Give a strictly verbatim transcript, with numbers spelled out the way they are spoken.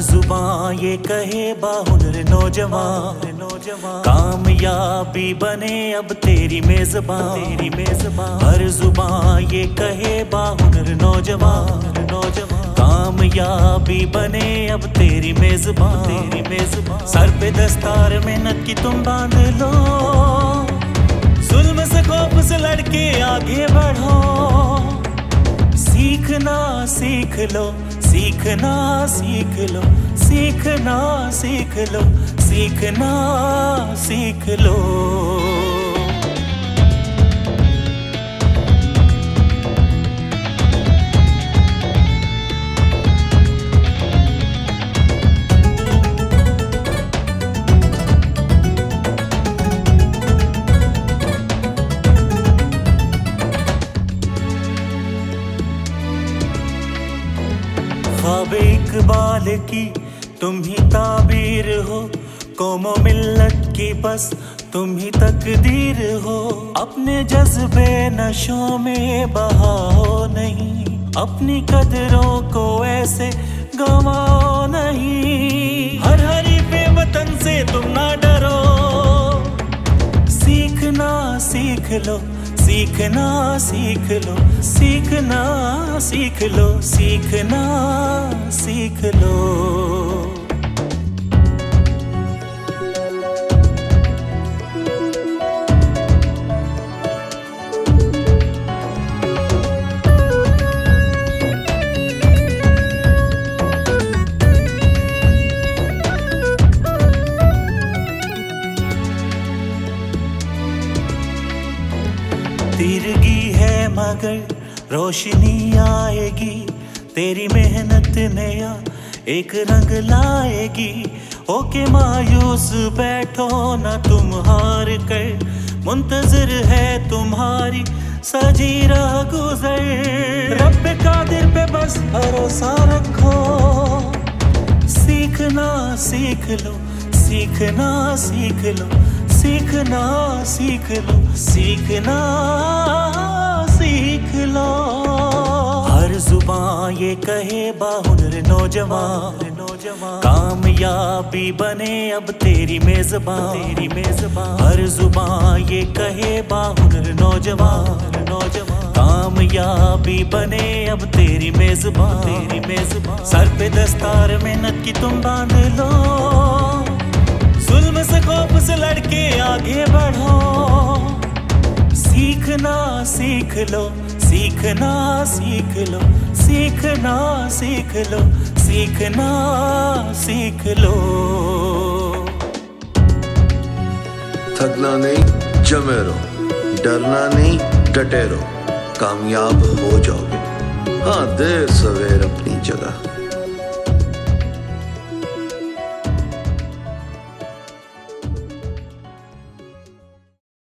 जुबान ये कहे बाहुनर नौजवान नौजवान कामयाबी बने अब तेरी मेजबान तेरी मेजबान। हर जुबान ये कहे बाहुनर नौजवान नौजवान कामयाबी बने अब तेरी मेजबान तेरी मेजबान। सर पे दस्तार मेहनत की तुम बांध लो, जुल्म से खौफ से लड़के आगे बढ़ो। सीखना सीख लो सीखना सीख लो सीखना सीख लो सीखना सीख लो। ख्वाबे इकबाल की तुम ही ताबीर हो, कौमो मिल्लत की बस तुम ही तकदीर हो। अपने जज्बे नशों में बहाओ नहीं, अपनी कदरों को ऐसे गवाओ नहीं। हर हरी पे वतन से तुम ना डरो, सीखना सीख लो सीखना सीख लो सीखना सीख लो सीखना सीख लो। तिरगी है मगर रोशनी आएगी, तेरी मेहनत नया एक रंग लाएगी। होके मायूस बैठो ना तुम हार कर, मुंतजर है तुम्हारी सजी राह गुजर। रब कादिर पे बस भरोसा रखो, सीखना सीख लो सीखना सीख लो सीखना सीख लो सीखना सीख लो। हर जुबान ये कहे बाहुनर नौजवान नौजवान कामयाबी बने अब तेरी मेजबान तेरी मेजबान। हर जुबान ये कहे बाहुनर नौजवान नौजवान कामयाबी बने अब तेरी मेजबान तेरी मेजबान। सर पे दस्तार मेहनत की तुम बांध लो, जुल्म से खौफ से लड़के आगे बढ़ो। सीखना सीख लो सीखना सीख लो सीखना सीख लो सीखना सीख लो। थकना नहीं जमे रहो, डरना नहीं डटे रहो, कामयाब हो जाओगे। हाँ देर सवेर अपनी जगह।